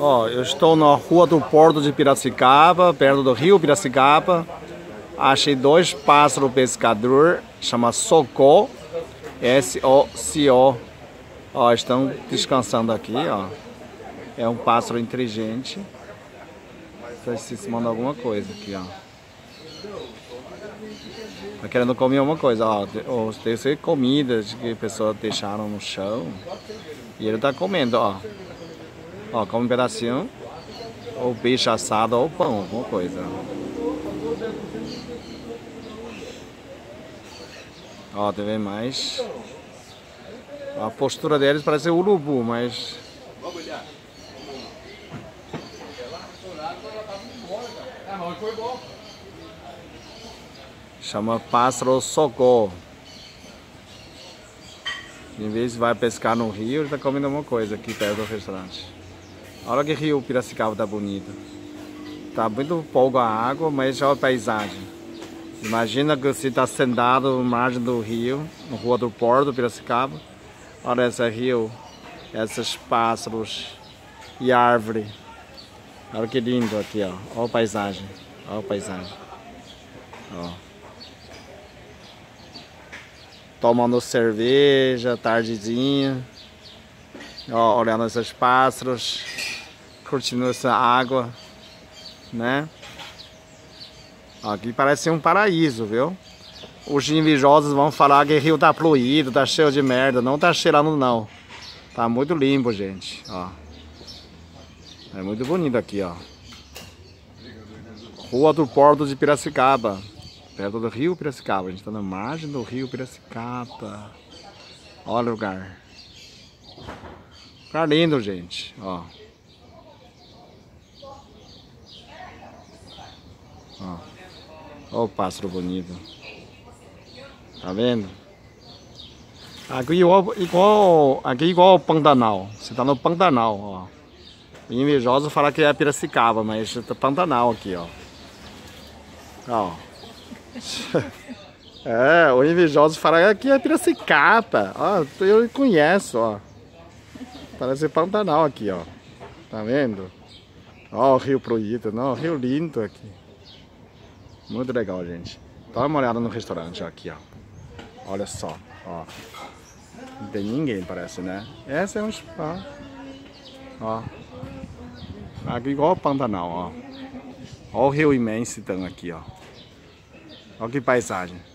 Ó, eu estou na rua do Porto de Piracicaba, perto do rio Piracicaba. Achei dois pássaros pescador, chama Socó, S-O-C-O. Ó, estão descansando aqui, ó. É um pássaro inteligente. Está se esmando alguma coisa aqui, ó. Tá querendo comer alguma coisa, ó. Deve ser comidas que pessoas deixaram no chão. E ele tá comendo, ó. Ó, come um pedacinho. Ou peixe assado ou pão, alguma coisa. Ó, tem vendo mais. A postura deles parece um urubu, mas... Chama pássaro socó. Em vez de vai pescar no rio, ele tá comendo alguma coisa aqui perto do restaurante. Olha que rio Piracicaba tá bonito. Tá muito pouco a água, mas olha a paisagem. Imagina que você está sentado na margem do rio, na rua do Porto, Piracicaba. Olha esse rio, esses pássaros e árvore. Olha que lindo aqui, ó. Olha a paisagem. Olha a paisagem. Ó. Tomando cerveja, tardezinha. Ó, olhando esses pássaros. Curtindo essa água, né? Aqui parece um paraíso, viu? Os invejosos vão falar que o rio tá poluído, tá cheio de merda. Não tá cheirando, não. Tá muito limpo, gente, ó. É muito bonito aqui, ó. Rua do Porto de Piracicaba, perto do rio Piracicaba. A gente tá na margem do rio Piracicaba. Olha o lugar. Lugar lindo, gente, ó. Ó. Olha o pássaro bonito. Tá vendo? Aqui igual o Pantanal. Você tá no Pantanal, ó. O invejoso fala que é Piracicaba, mas é Pantanal aqui, ó. Ó. É, o invejoso fala que aqui é Piracicaba. Ó, eu conheço, ó. Parece Pantanal aqui, ó. Tá vendo? Ó, o rio Proíto, não, rio lindo aqui. Muito legal, gente. Dá uma olhada no restaurante, ó, aqui, ó. Olha só, ó. Não tem ninguém, parece, né? Essa é um spa. Ó. Aqui igual o Pantanal, ó. Ó o rio imenso então aqui, ó. Olha que paisagem.